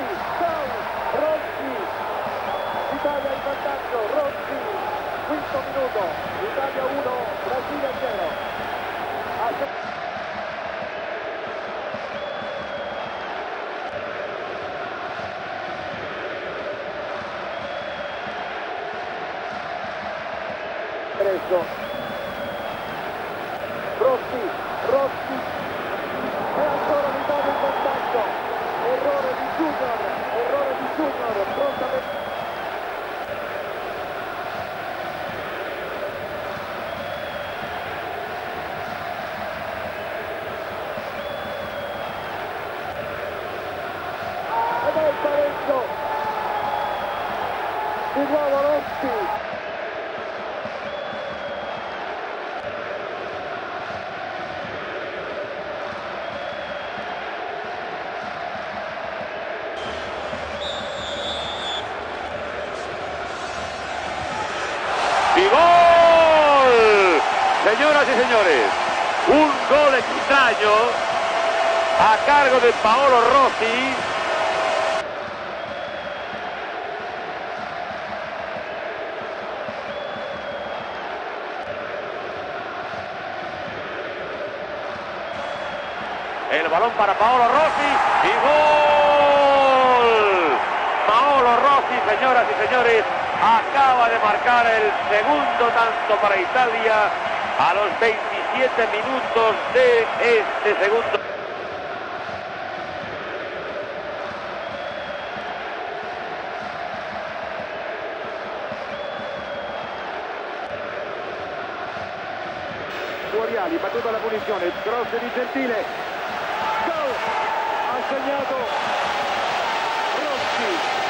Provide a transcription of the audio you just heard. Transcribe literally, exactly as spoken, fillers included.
Rossi, gol, Rossi, Italia in vantaggio, Rossi, quinto minuto, Italia uno, Brasile zero. Rossi, Rossi, e ancora l'Italia in vantaggio, errore di Junior, errore di Junior, prontamente. Ed è il pareggio, di nuovo Rossi. Y gol, señoras y señores, un gol extraño a cargo de Paolo Rossi. El balón para Paolo Rossi y gol. Paolo Rossi, señoras y señores, acaba de marcar el segundo tanto para Italia a los veintisiete minutos de este segundo. Fuoriali, battuta la punizione, il cross di Gentile, gol, ha segnato Rossi.